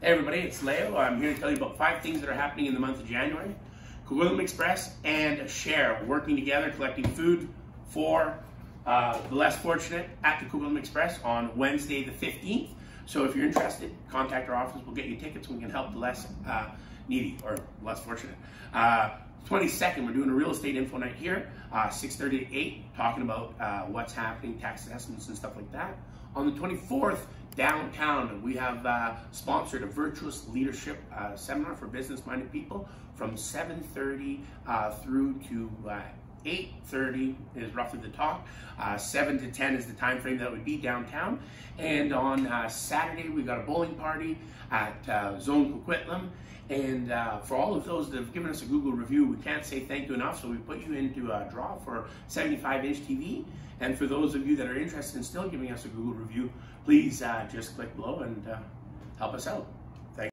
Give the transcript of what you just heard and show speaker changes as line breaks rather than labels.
Hey everybody, it's Leo. I'm here to tell you about 5 things that are happening in the month of January. Coquitlam Express and Share working together, collecting food for the less fortunate at the Coquitlam Express on Wednesday the 15th. So if you're interested, contact our office. We'll get you tickets and we can help the less needy or less fortunate. 22nd, we're doing a real estate info night here, 6:30 to 8, talking about what's happening, tax assessments and stuff like that. On the 24th, downtown, we have sponsored a virtuous leadership seminar for business-minded people from 7:30 through to 8:30 is roughly the talk. 7 to 10 is the time frame that would be downtown. And on Saturday, we got a bowling party at Zone Coquitlam. And for all of those that have given us a Google review, we can't say thank you enough, so we put you into a draw for 75-inch TV. And for those of you that are interested in still giving us a Google review, please just click below and help us out.